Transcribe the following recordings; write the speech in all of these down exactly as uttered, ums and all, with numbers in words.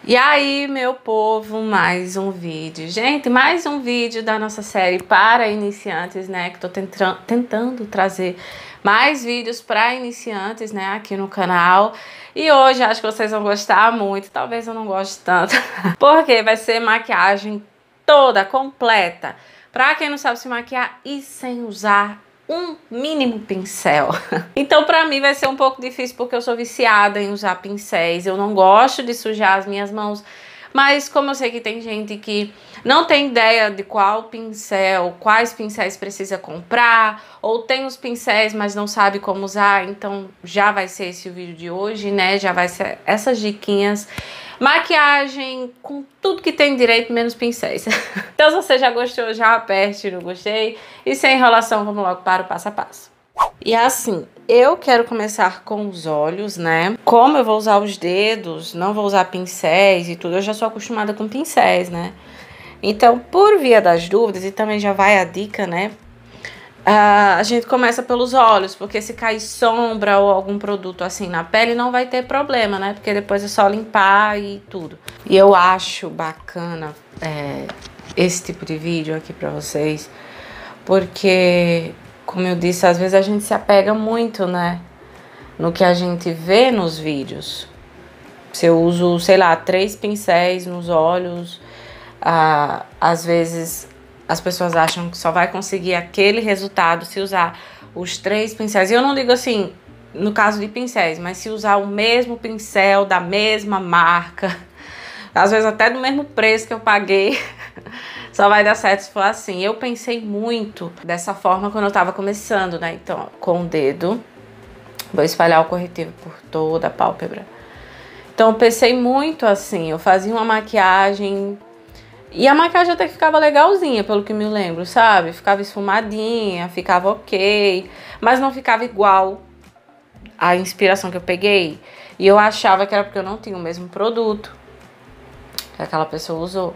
E aí, meu povo, mais um vídeo. Gente, mais um vídeo da nossa série para iniciantes, né? Que tô tentando, tentando trazer mais vídeos para iniciantes, né? Aqui no canal. E hoje acho que vocês vão gostar muito, talvez eu não goste tanto, porque vai ser maquiagem toda, completa. Pra quem não sabe se maquiar e sem usar um mínimo pincel. Então pra mim vai ser um pouco difícil porque eu sou viciada em usar pincéis. Eu não gosto de sujar as minhas mãos, mas como eu sei que tem gente que não tem ideia de qual pincel, quais pincéis precisa comprar, ou tem os pincéis, mas não sabe como usar, então já vai ser esse o vídeo de hoje, né? Já vai ser essas diquinhas. Maquiagem com tudo que tem direito, menos pincéis. Então se você já gostou, já aperte no gostei. E sem enrolação, vamos logo para o passo a passo. E assim, eu quero começar com os olhos, né? Como eu vou usar os dedos, não vou usar pincéis e tudo, eu já sou acostumada com pincéis, né? Então, por via das dúvidas, e também já vai a dica, né? Uh, a gente começa pelos olhos, porque se cair sombra ou algum produto assim na pele, não vai ter problema, né? Porque depois é só limpar e tudo. E eu acho bacana é, esse tipo de vídeo aqui pra vocês, porque, como eu disse, às vezes a gente se apega muito, né? No que a gente vê nos vídeos. Se eu uso, sei lá, três pincéis nos olhos, uh, às vezes as pessoas acham que só vai conseguir aquele resultado se usar os três pincéis. E eu não digo assim, no caso de pincéis, mas se usar o mesmo pincel da mesma marca, às vezes até do mesmo preço que eu paguei, só vai dar certo se for assim. Eu pensei muito dessa forma quando eu tava começando, né? Então, ó, com o dedo, vou espalhar o corretivo por toda a pálpebra. Então, eu pensei muito assim, eu fazia uma maquiagem... E a maquiagem até que ficava legalzinha, pelo que me lembro, sabe? Ficava esfumadinha, ficava ok, mas não ficava igual a inspiração que eu peguei. E eu achava que era porque eu não tinha o mesmo produto que aquela pessoa usou.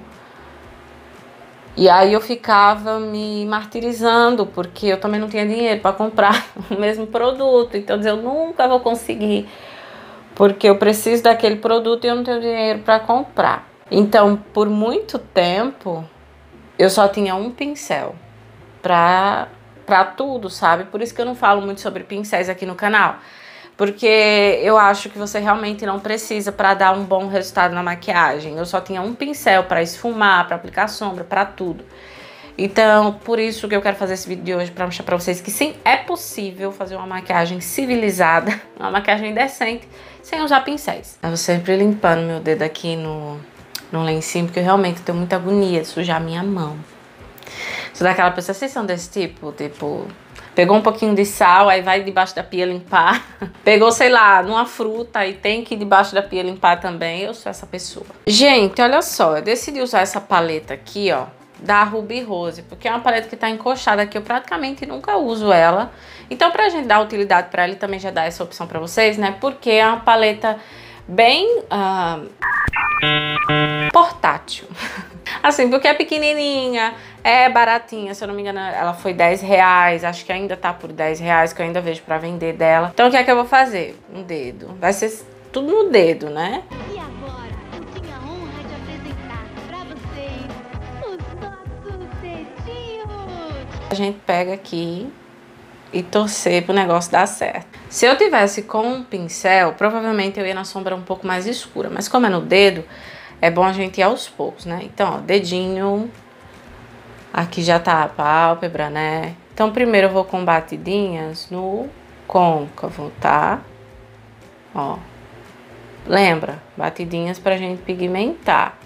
E aí eu ficava me martirizando, porque eu também não tinha dinheiro para comprar o mesmo produto. Então eu nunca vou conseguir, porque eu preciso daquele produto e eu não tenho dinheiro para comprar. Então, por muito tempo, eu só tinha um pincel pra, pra tudo, sabe? Por isso que eu não falo muito sobre pincéis aqui no canal. Porque eu acho que você realmente não precisa pra dar um bom resultado na maquiagem. Eu só tinha um pincel pra esfumar, pra aplicar sombra, pra tudo. Então, por isso que eu quero fazer esse vídeo de hoje, pra mostrar pra vocês que sim, é possível fazer uma maquiagem civilizada, uma maquiagem decente, sem usar pincéis. Eu vou sempre limpando meu dedo aqui no... no lencinho, porque eu realmente tenho muita agonia de sujar minha mão. Sou daquela pessoa, vocês são desse tipo? Tipo, pegou um pouquinho de sal, aí vai debaixo da pia limpar. Pegou, sei lá, numa fruta e tem que ir debaixo da pia limpar também. Eu sou essa pessoa. Gente, olha só, eu decidi usar essa paleta aqui, ó, da Ruby Rose, porque é uma paleta que tá encoxada aqui, eu praticamente nunca uso ela. Então, pra gente dar utilidade pra ela e também já dar essa opção pra vocês, né, porque é uma paleta bem... Uh, portátil. Assim, porque é pequenininha, é baratinha, se eu não me engano, ela foi dez reais, acho que ainda tá por dez reais, que eu ainda vejo pra vender dela. Então o que é que eu vou fazer? Um dedo. Vai ser tudo no dedo, né? E agora, eu tenho a honra de apresentar pra vocês os nossos dedinhos. A gente pega aqui e torcer pro negócio dar certo. Se eu tivesse com um pincel, provavelmente eu ia na sombra um pouco mais escura. Mas como é no dedo, é bom a gente ir aos poucos, né? Então, ó, dedinho. Aqui já tá a pálpebra, né? Então, primeiro eu vou com batidinhas no côncavo, tá? Ó. Lembra? Batidinhas pra gente pigmentar.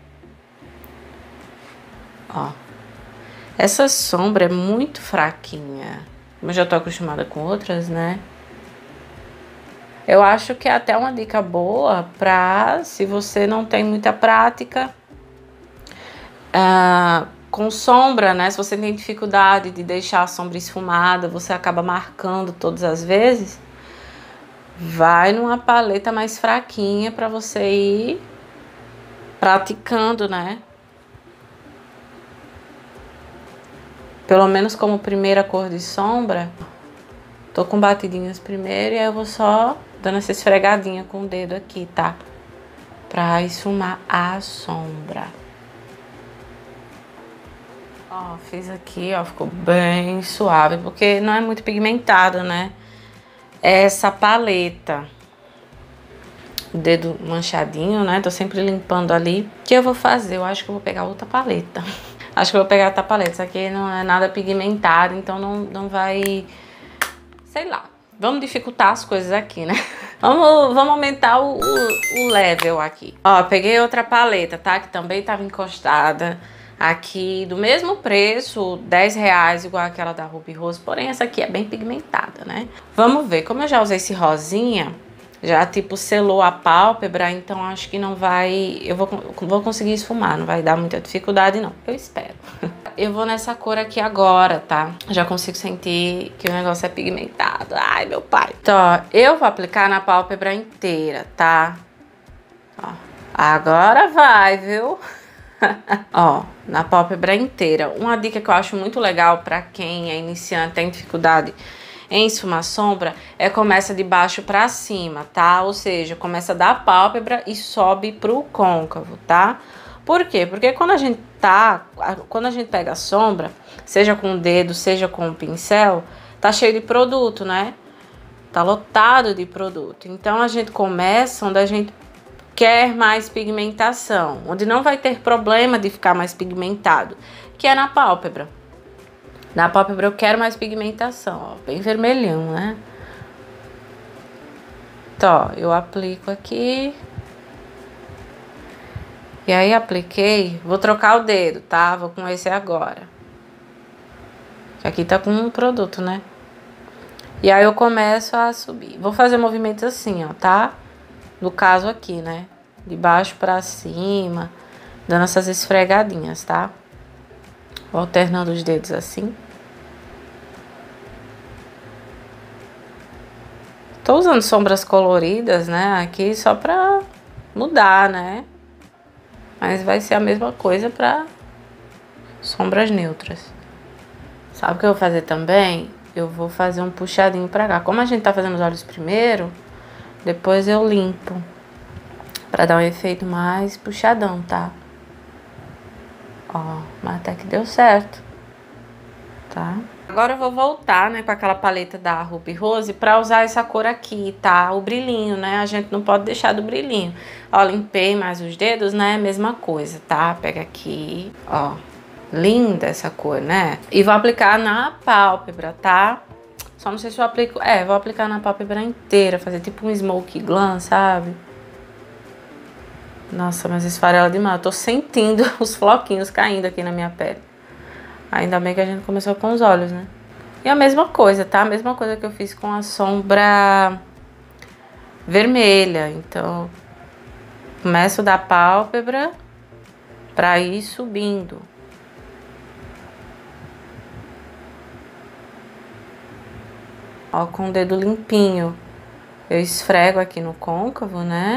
Ó. Essa sombra é muito fraquinha. Como eu já tô acostumada com outras, né? Eu acho que é até uma dica boa pra, se você não tem muita prática uh, com sombra, né? Se você tem dificuldade de deixar a sombra esfumada, você acaba marcando todas as vezes, vai numa paleta mais fraquinha pra você ir praticando, né? Pelo menos como primeira cor de sombra, tô com batidinhas primeiro e aí eu vou só dando essa esfregadinha com o dedo aqui, tá? pra esfumar a sombra. Ó, fiz aqui, ó, ficou bem suave, porque não é muito pigmentado, né? Essa paleta, o dedo manchadinho, né? Tô sempre limpando ali. O que eu vou fazer? Eu acho que eu vou pegar outra paleta. Acho que eu vou pegar outra paleta. Isso aqui não é nada pigmentado, então não, não vai... Sei lá. Vamos dificultar as coisas aqui, né? Vamos, vamos aumentar o, o, o level aqui. Ó, peguei outra paleta, tá? Que também tava encostada aqui, do mesmo preço, dez reais, igual aquela da Ruby Rose. Porém, essa aqui é bem pigmentada, né? Vamos ver. Como eu já usei esse rosinha, já, tipo, selou a pálpebra, então acho que não vai... Eu vou, vou conseguir esfumar, não vai dar muita dificuldade, não. Eu espero. Eu vou nessa cor aqui agora, tá? Já consigo sentir que o negócio é pigmentado. Ai, meu pai. Então, ó, eu vou aplicar na pálpebra inteira, tá? Ó, agora vai, viu? Ó, na pálpebra inteira. Uma dica que eu acho muito legal pra quem é iniciante, tem dificuldade em esfumar sombra, é começa de baixo pra cima, tá? Ou seja, começa da pálpebra e sobe pro côncavo, tá? Por quê? Porque quando a gente tá, quando a gente pega a sombra, seja com o dedo, seja com o pincel, tá cheio de produto, né? Tá lotado de produto. Então a gente começa onde a gente quer mais pigmentação, onde não vai ter problema de ficar mais pigmentado, que é na pálpebra. Na pálpebra eu quero mais pigmentação, ó, bem vermelhão, né? Então, ó, eu aplico aqui. E aí, apliquei, vou trocar o dedo, tá? Vou com esse agora. Que aqui tá com um produto, né? E aí eu começo a subir. Vou fazer movimentos assim, ó, tá? No caso aqui, né? De baixo pra cima, dando essas esfregadinhas, tá? Vou alternando os dedos assim. Tô usando sombras coloridas, né? Aqui só pra mudar, né? Mas vai ser a mesma coisa pra sombras neutras. Sabe o que eu vou fazer também? Eu vou fazer um puxadinho pra cá. Como a gente tá fazendo os olhos primeiro, depois eu limpo. Pra dar um efeito mais puxadão, tá? Ó, mas até que deu certo. Tá? Agora eu vou voltar, né, com aquela paleta da Ruby Rose pra usar essa cor aqui, tá? O brilhinho, né? A gente não pode deixar do brilhinho. Ó, limpei mais os dedos, né? Mesma coisa, tá? Pega aqui, ó. Linda essa cor, né? E vou aplicar na pálpebra, tá? Só não sei se eu aplico... É, vou aplicar na pálpebra inteira, fazer tipo um smoky glam, sabe? Nossa, mas esfarela demais. Eu tô sentindo os floquinhos caindo aqui na minha pele. Ainda bem que a gente começou com os olhos, né? E a mesma coisa, tá? A mesma coisa que eu fiz com a sombra vermelha. Então, começo da pálpebra pra ir subindo. Ó, com o dedo limpinho. Eu esfrego aqui no côncavo, né?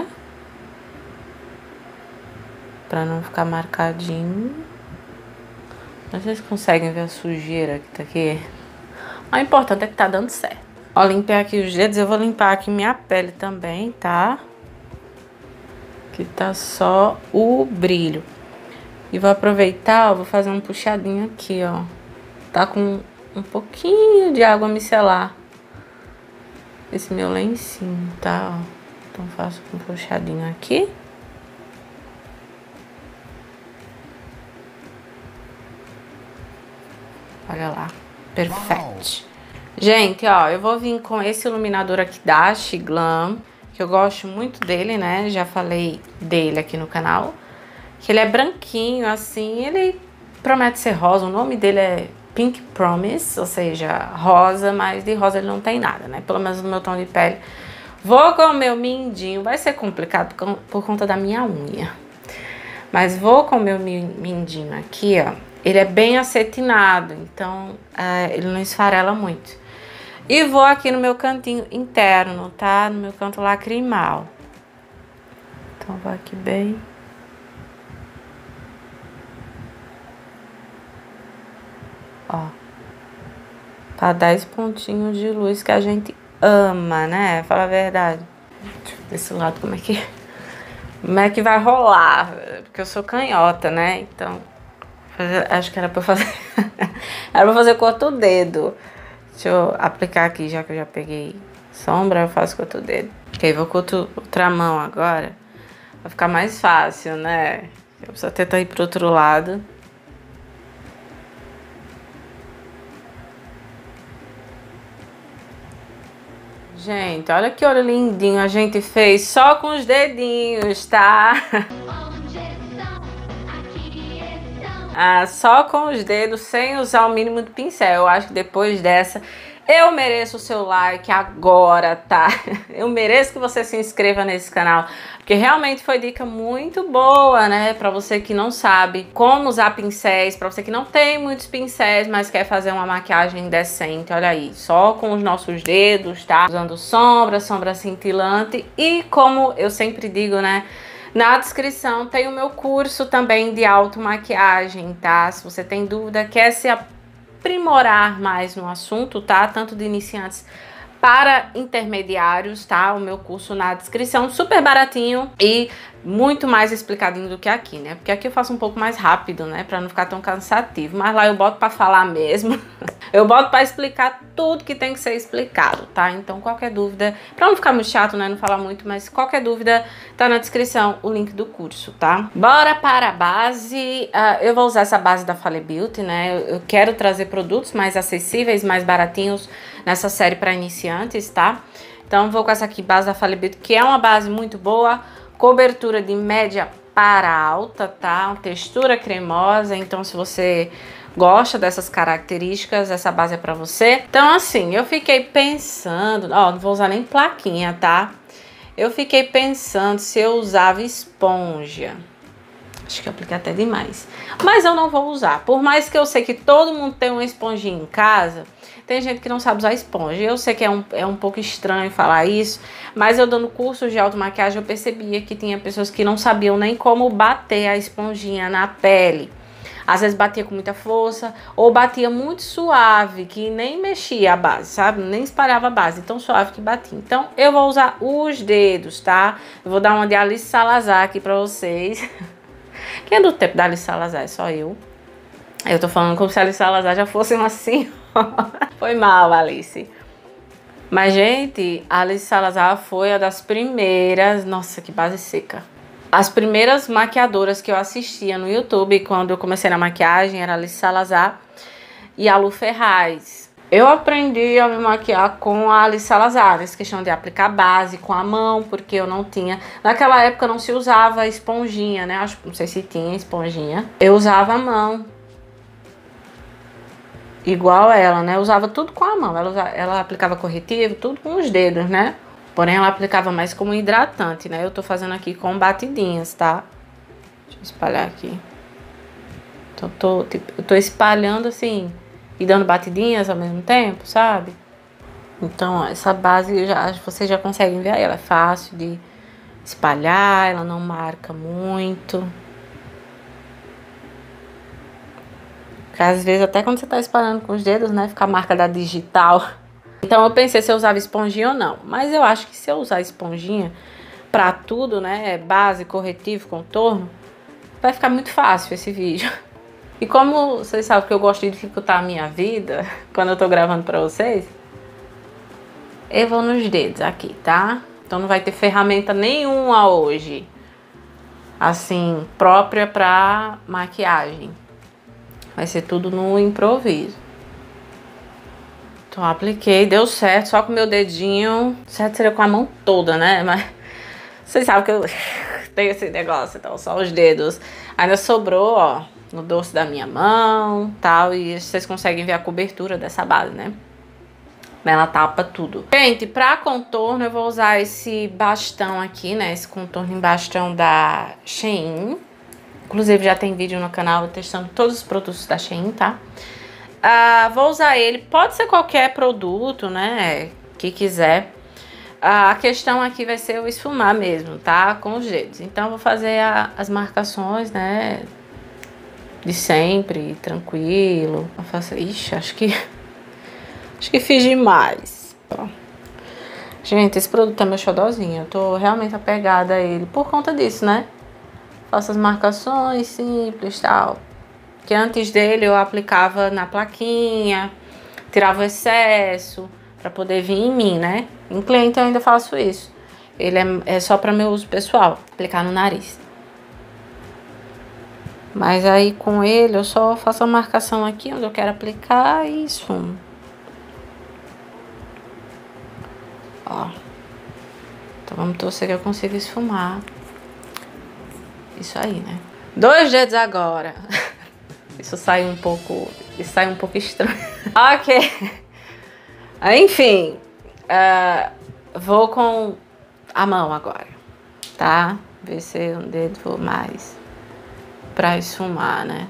Pra não ficar marcadinho. Vocês conseguem ver a sujeira que tá aqui? O importante é que tá dando certo. Ó, limpei aqui os dedos. Eu vou limpar aqui minha pele também, tá? Que tá só o brilho. E vou aproveitar, ó, vou fazer um puxadinho aqui, ó. Tá com um pouquinho de água micelar. Esse meu lencinho, tá? Ó. Então faço um puxadinho aqui. Olha lá, perfeito. Gente, ó, eu vou vir com esse iluminador aqui da Shiglam, que eu gosto muito dele, né? Já falei dele aqui no canal. Que ele é branquinho, assim, ele promete ser rosa. O nome dele é Pink Promise, ou seja, rosa, mas de rosa ele não tem nada, né? Pelo menos no meu tom de pele. Vou com o meu mindinho, vai ser complicado por, por conta da minha unha. Mas vou com o meu mindinho aqui, ó. Ele é bem acetinado, então é, ele não esfarela muito. E vou aqui no meu cantinho interno, tá? No meu canto lacrimal. Então vou aqui bem. Ó. Pra dar esse pontinho de luz que a gente ama, né? Fala a verdade. Deixa eu ver desse lado como é que é. Como é que vai rolar? Porque eu sou canhota, né? Então, acho que era pra fazer... era pra fazer com outro dedo. Deixa eu aplicar aqui, já que eu já peguei sombra, eu faço com outro dedo. Ok, vou com outro, outra mão agora. Vai ficar mais fácil, né? Eu preciso tentar ir pro outro lado. Gente, olha que olho lindinho a gente fez só com os dedinhos, tá? Ah, só com os dedos, sem usar o mínimo do pincel. Eu acho que depois dessa, eu mereço o seu like agora, tá? Eu mereço que você se inscreva nesse canal, porque realmente foi dica muito boa, né? Pra você que não sabe como usar pincéis, pra você que não tem muitos pincéis, mas quer fazer uma maquiagem decente, olha aí. Só com os nossos dedos, tá? Usando sombra, sombra cintilante e como eu sempre digo, né? Na descrição tem o meu curso também de automaquiagem, tá? Se você tem dúvida, quer se aprimorar mais no assunto, tá? Tanto de iniciantes para intermediários, tá? O meu curso na descrição, super baratinho e muito mais explicadinho do que aqui, né? Porque aqui eu faço um pouco mais rápido, né? Pra não ficar tão cansativo. Mas lá eu boto pra falar mesmo. Eu boto pra explicar tudo que tem que ser explicado, tá? Então qualquer dúvida, pra não ficar muito chato, né? Não falar muito, mas qualquer dúvida tá na descrição o link do curso, tá? Bora para a base. Uh, eu vou usar essa base da Fale Beauty, né? Eu, eu quero trazer produtos mais acessíveis, mais baratinhos nessa série para iniciantes, tá? Então vou com essa aqui, base da Fale Beauty, que é uma base muito boa. Cobertura de média para alta, tá? Textura cremosa, então se você gosta dessas características, essa base é pra você. Então assim, eu fiquei pensando, ó, não vou usar nem plaquinha, tá? Eu fiquei pensando se eu usava esponja. Acho que eu apliquei até demais. Mas eu não vou usar, por mais que eu sei que todo mundo tem uma esponjinha em casa. Tem gente que não sabe usar esponja. Eu sei que é um, é um pouco estranho falar isso, mas eu dando cursos de automaquiagem, eu percebia que tinha pessoas que não sabiam nem como bater a esponjinha na pele. Às vezes batia com muita força, ou batia muito suave, que nem mexia a base, sabe? Nem espalhava a base, tão suave que batia. Então, eu vou usar os dedos, tá? Eu vou dar uma de Alice Salazar aqui pra vocês. Quem é do tempo da Alice Salazar? É só eu. Eu tô falando como se a Alice Salazar já fosse uma senhora. Foi mal, Alice. Mas, gente, a Alice Salazar foi a das primeiras... Nossa, que base seca. As primeiras maquiadoras que eu assistia no YouTube, quando eu comecei na maquiagem, era a Alice Salazar e a Lu Ferraz. Eu aprendi a me maquiar com a Alice Salazar, essa questão de aplicar base com a mão, porque eu não tinha... Naquela época não se usava esponjinha, né? Acho, não sei se tinha esponjinha. Eu usava a mão. Igual ela, né? Eu usava tudo com a mão. Ela, usava, ela aplicava corretivo, tudo com os dedos, né? Porém, ela aplicava mais como hidratante, né? Eu tô fazendo aqui com batidinhas, tá? Deixa eu espalhar aqui. Então, tô, tipo, eu tô espalhando assim e dando batidinhas ao mesmo tempo, sabe? Então, ó, essa base, já, vocês já conseguem ver aí. Ela é fácil de espalhar, ela não marca muito. Porque às vezes, até quando você tá espalhando com os dedos, né? Fica a marca da digital. Então eu pensei se eu usava esponjinha ou não. Mas eu acho que se eu usar esponjinha pra tudo, né? Base, corretivo, contorno, vai ficar muito fácil esse vídeo. E como vocês sabem que eu gosto de dificultar a minha vida quando eu tô gravando pra vocês, eu vou nos dedos aqui, tá? Então não vai ter ferramenta nenhuma hoje, assim, própria pra maquiagem. Vai ser tudo no improviso. Então, apliquei, deu certo, só com o meu dedinho. Certo seria com a mão toda, né? Mas vocês sabem que eu tenho esse negócio, então só os dedos. Ainda sobrou, ó, no dorso da minha mão, tal. E vocês conseguem ver a cobertura dessa base, né? Ela tapa tudo. Gente, pra contorno eu vou usar esse bastão aqui, né? Esse contorno em bastão da Shein. Inclusive já tem vídeo no canal testando todos os produtos da Shein, tá? Uh, vou usar ele, pode ser qualquer produto, né, que quiser. Uh, a questão aqui vai ser eu esfumar mesmo, tá, com os dedos. Então, vou fazer a, as marcações, né, de sempre, tranquilo. Eu faço, ixi, acho que, acho que fiz demais. Ó. Gente, esse produto é meu xodozinho. Eu tô realmente apegada a ele por conta disso, né? Faço as marcações simples e tal. Que antes dele eu aplicava na plaquinha, tirava o excesso pra poder vir em mim, né? Em cliente eu ainda faço isso. Ele é, é só pra meu uso pessoal, aplicar no nariz. Mas aí com ele eu só faço a marcação aqui onde eu quero aplicar e esfumo. Ó. Então vamos torcer que eu consiga esfumar. Isso aí, né? Dois dedos agora. Isso sai um pouco... Isso sai um pouco estranho. Ok. Enfim. Uh, vou com a mão agora. Tá? Ver se um dedo for mais pra esfumar, né?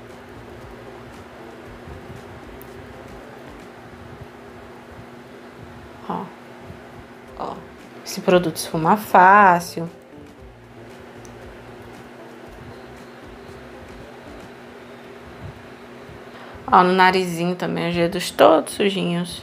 Ó. Ó. Esse produto esfuma fácil. Ó, no narizinho também, os dedos todos sujinhos.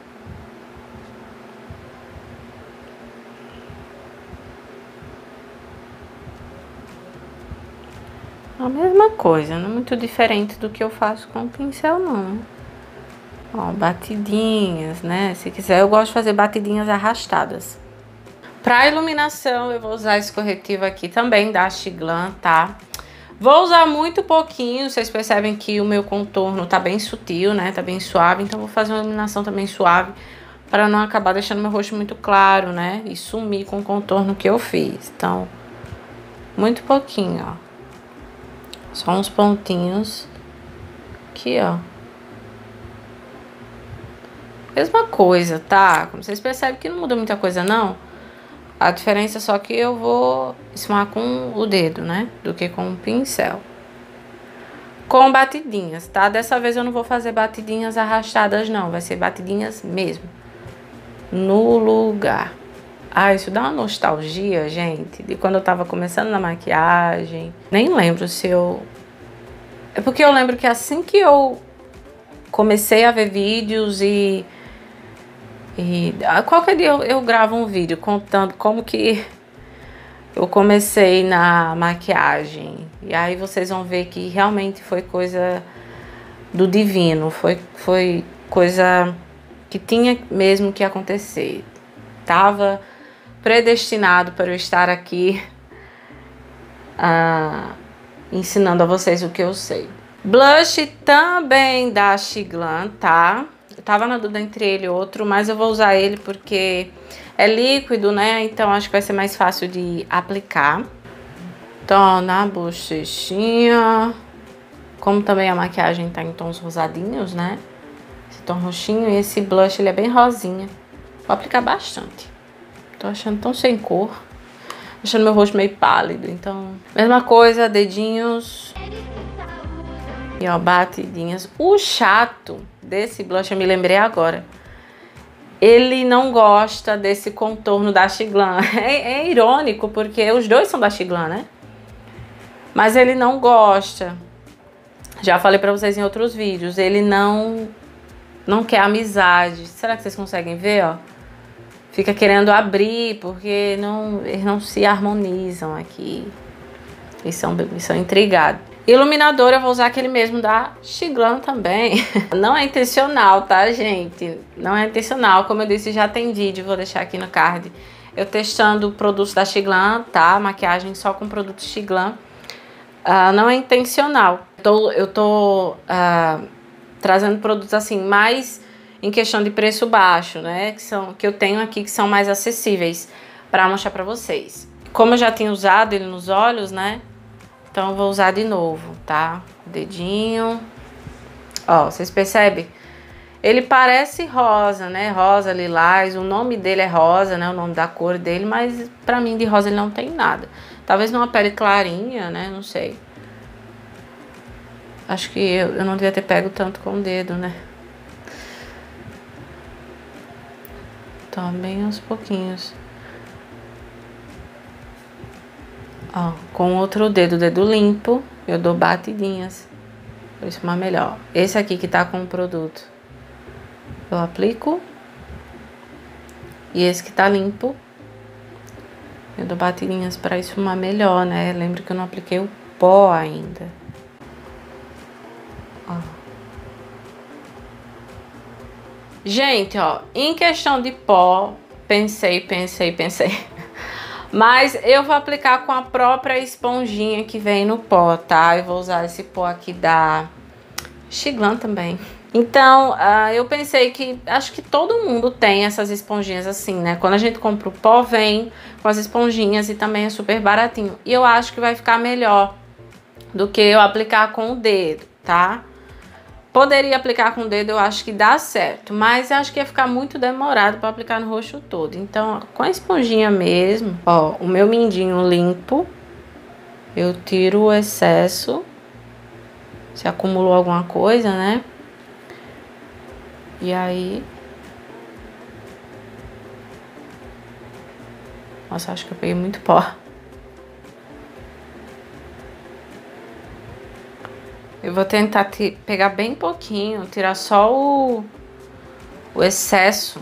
A mesma coisa, não é muito diferente do que eu faço com o pincel, não. Ó, batidinhas, né? Se quiser, eu gosto de fazer batidinhas arrastadas. Pra iluminação, eu vou usar esse corretivo aqui também, da Xiglan, tá? Vou usar muito pouquinho, vocês percebem que o meu contorno tá bem sutil, né? Tá bem suave, então vou fazer uma iluminação também suave para não acabar deixando meu rosto muito claro, né? E sumir com o contorno que eu fiz. Então, muito pouquinho, ó. Só uns pontinhos aqui, ó. Mesma coisa, tá? Como vocês percebem que não muda muita coisa, não. A diferença é só que eu vou esfumar com o dedo, né? Do que com o pincel. Com batidinhas, tá? Dessa vez eu não vou fazer batidinhas arrastadas, não. Vai ser batidinhas mesmo. No lugar. Ah, isso dá uma nostalgia, gente. De quando eu tava começando na maquiagem. Nem lembro se eu... É porque eu lembro que assim que eu comecei a ver vídeos e... E qualquer dia eu, eu gravo um vídeo contando como que eu comecei na maquiagem. E aí vocês vão ver que realmente foi coisa do divino. Foi, foi coisa que tinha mesmo que acontecer. Tava predestinado para eu estar aqui uh, ensinando a vocês o que eu sei. Blush também da Xiglan, tá? Eu tava na dúvida entre ele e outro, mas eu vou usar ele porque é líquido, né? Então acho que vai ser mais fácil de aplicar. Então, na bochechinha. Como também a maquiagem tá em tons rosadinhos, né? Esse tom roxinho e esse blush, ele é bem rosinha. Vou aplicar bastante. Tô achando tão sem cor. Achando meu rosto meio pálido, então... Mesma coisa, dedinhos. E ó, batidinhas. O chato desse blush, eu me lembrei agora. Ele não gosta desse contorno da Xiglan. É, é irônico, porque os dois são da Xiglan, né? Mas ele não gosta. Já falei pra vocês em outros vídeos. Ele não, não quer amizade. Será que vocês conseguem ver, ó? Fica querendo abrir, porque não, eles não se harmonizam aqui. Eles são, eles são intrigados. Iluminador eu vou usar aquele mesmo da Xiglan também. Não é intencional, tá, gente? Não é intencional. Como eu disse, já tem vídeo, vou deixar aqui no card. Eu testando produtos da Xiglan, tá? Maquiagem só com produtos Xiglan. Uh, não é intencional. Eu tô, eu tô uh, trazendo produtos assim, mais em questão de preço baixo, né? Que, são, que eu tenho aqui, que são mais acessíveis pra mostrar pra vocês. Como eu já tinha usado ele nos olhos, né? Então eu vou usar de novo, tá? Dedinho. Ó, vocês percebem? Ele parece rosa, né? Rosa, lilás. O nome dele é rosa, né? O nome da cor dele. Mas pra mim de rosa ele não tem nada. Talvez numa pele clarinha, né? Não sei. Acho que eu, eu não devia ter pego tanto com o dedo, né? Então, bem aos pouquinhos. Ó, com outro dedo, dedo limpo, eu dou batidinhas pra esfumar melhor. Esse aqui que tá com o produto, eu aplico E esse que tá limpo, eu dou batidinhas pra esfumar melhor, né? Lembra que eu não apliquei o pó ainda. Ó. Gente, ó, em questão de pó, pensei, pensei, pensei. Mas eu vou aplicar com a própria esponjinha que vem no pó, tá? Eu vou usar esse pó aqui da Xiglan também. Então, uh, eu pensei que, acho que todo mundo tem essas esponjinhas assim, né? Quando a gente compra o pó, vem com as esponjinhas e também é super baratinho. E eu acho que vai ficar melhor do que eu aplicar com o dedo, tá? Poderia aplicar com o dedo, eu acho que dá certo, mas eu acho que ia ficar muito demorado para aplicar no rosto todo. Então, ó, com a esponjinha mesmo, ó, o meu mindinho limpo, eu tiro o excesso, se acumulou alguma coisa, né? E aí... Nossa, acho que eu peguei muito pó. Eu vou tentar pegar bem pouquinho, tirar só o, o excesso.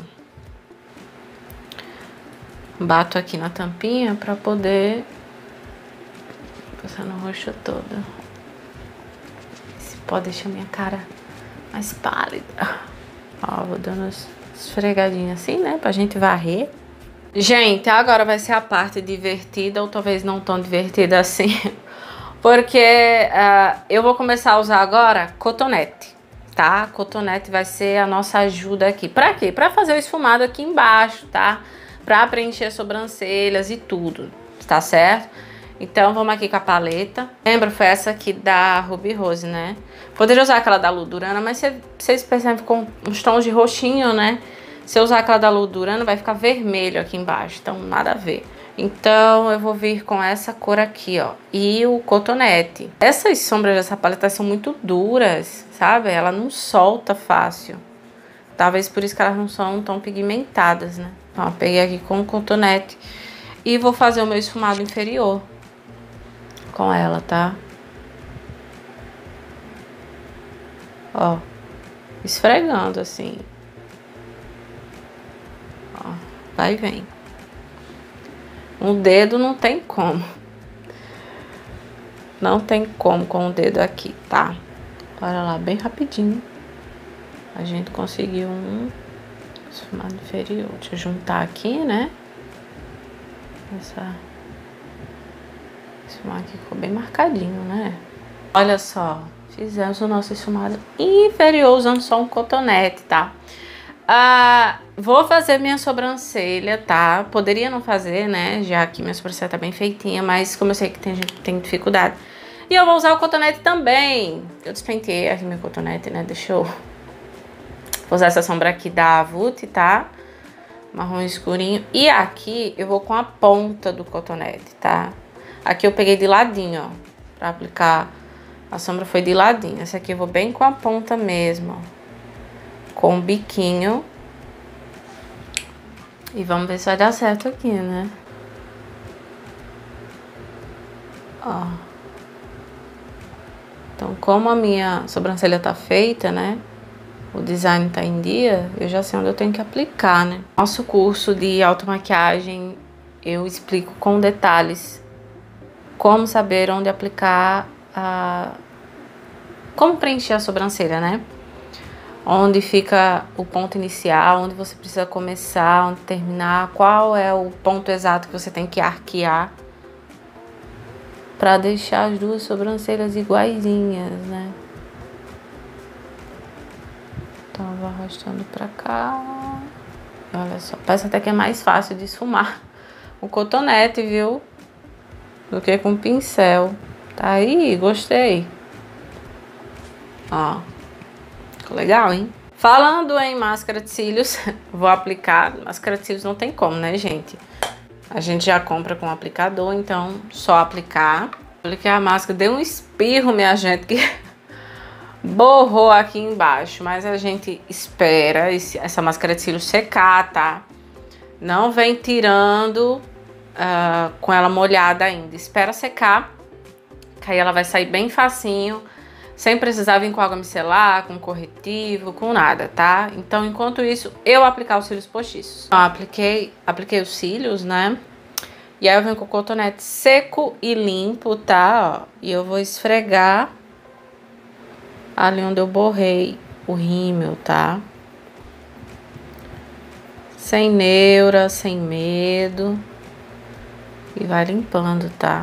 Bato aqui na tampinha pra poder passar no rosto todo. Esse pó deixa minha cara mais pálida. Ó, vou dando as esfregadinhas assim, né? Pra gente varrer. Gente, agora vai ser a parte divertida, ou talvez não tão divertida assim. Porque uh, eu vou começar a usar agora cotonete, tá? Cotonete vai ser a nossa ajuda aqui. Pra quê? Pra fazer o esfumado aqui embaixo, tá? Pra preencher as sobrancelhas e tudo, tá certo? Então, vamos aqui com a paleta. Lembra, foi essa aqui da Ruby Rose, né? Poderia usar aquela da Ludurana, mas vocês percebem que ficou uns tons de roxinho, né? Se eu usar aquela da Ludurana, vai ficar vermelho aqui embaixo, então nada a ver. Então, eu vou vir com essa cor aqui, ó, e o cotonete. Essas sombras dessa paleta são muito duras, sabe? Ela não solta fácil. Talvez por isso que elas não são tão pigmentadas, né? Então, eu peguei aqui com o cotonete e vou fazer o meu esfumado inferior com ela, tá? Ó, esfregando assim. Ó, vai e vem. O dedo não tem como. Não tem como com o dedo aqui, tá? Olha lá, bem rapidinho. A gente conseguiu um esfumado inferior. Deixa eu juntar aqui, né? Essa... Esfumado aqui ficou bem marcadinho, né? Olha só, fizemos o nosso esfumado inferior usando só um cotonete, tá? Ah, vou fazer minha sobrancelha, tá? Poderia não fazer, né? Já que minha sobrancelha tá bem feitinha, mas como eu sei que tem gente que tem dificuldade. E eu vou usar o cotonete também. Eu despenteei aqui meu cotonete, né? Deixa eu... Vou usar essa sombra aqui da Avute, tá? Marrom escurinho. E aqui eu vou com a ponta do cotonete, tá? Aqui eu peguei de ladinho, ó. Pra aplicar a sombra foi de ladinho. Essa aqui eu vou bem com a ponta mesmo, ó. Com o biquinho. E vamos ver se vai dar certo aqui, né? Ó. Então, como a minha sobrancelha tá feita, né? O design tá em dia, eu já sei onde eu tenho que aplicar, né? Nosso curso de automaquiagem, eu explico com detalhes como saber onde aplicar a... Como preencher a sobrancelha, né? Onde fica o ponto inicial, onde você precisa começar, onde terminar, qual é o ponto exato que você tem que arquear para deixar as duas sobrancelhas iguaizinhas, né? Então eu vou arrastando pra cá. Olha só, parece até que é mais fácil de esfumar o cotonete, viu? Do que com o pincel. Tá aí, gostei. Ó. Legal, hein? Falando em máscara de cílios, vou aplicar. Máscara de cílios não tem como, né, gente? A gente já compra com aplicador, então só aplicar. Apliquei a máscara, deu um espirro, minha gente, que borrou aqui embaixo. Mas a gente espera esse, essa máscara de cílios secar, tá? Não vem tirando uh, com ela molhada ainda. Espera secar, que aí ela vai sair bem facinho. sem precisar vir com água micelar, com corretivo, com nada, tá? Então, enquanto isso, eu aplicar os cílios postiços. Então, apliquei, apliquei os cílios, né? E aí eu venho com o cotonete seco e limpo, tá? Ó, e eu vou esfregar ali onde eu borrei o rímel, tá? Sem neura, sem medo. E vai limpando, tá?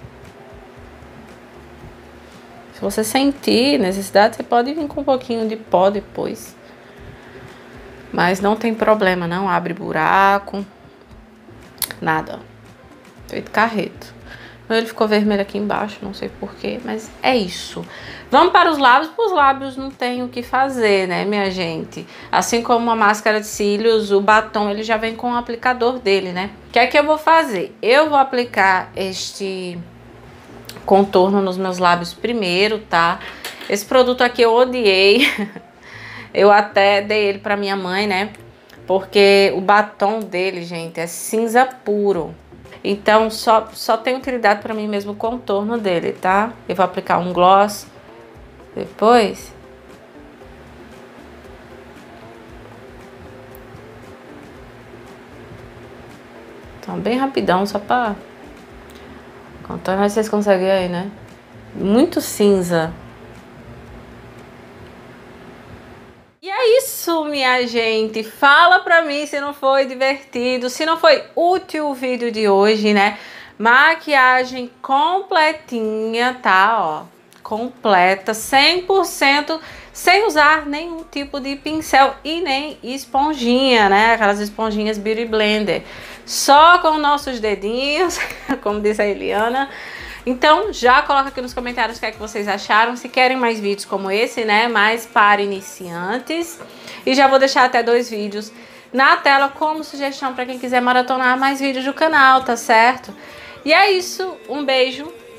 Se você sentir necessidade, você pode vir com um pouquinho de pó depois. Mas não tem problema, não abre buraco. Nada, ó. Feito carreto. Ele ficou vermelho aqui embaixo, não sei porquê, mas é isso. Vamos para os lábios. Para os lábios não tem o que fazer, né, minha gente? Assim como a máscara de cílios, o batom, ele já vem com o aplicador dele, né? O que é que eu vou fazer? Eu vou aplicar este contorno nos meus lábios primeiro, tá? Esse produto aqui eu odiei. Eu até dei ele pra minha mãe, né? Porque o batom dele, gente, é cinza puro. Então, só, só tem utilidade pra mim mesmo o contorno dele, tá? Eu vou aplicar um gloss depois. Então, bem rapidão, só pra contorno. Vocês conseguem aí, né? Muito cinza. E é isso, minha gente. Fala pra mim se não foi divertido, se não foi útil o vídeo de hoje, né? Maquiagem completinha, tá? Ó, completa, cem por cento, sem usar nenhum tipo de pincel e nem esponjinha, né? Aquelas esponjinhas Beauty Blender. Só com nossos dedinhos, como disse a Eliana. Então, já coloca aqui nos comentários o que é que vocês acharam. Se querem mais vídeos como esse, né? Mais para iniciantes. E já vou deixar até dois vídeos na tela como sugestão para quem quiser maratonar mais vídeos do canal, tá certo? E é isso. Um beijo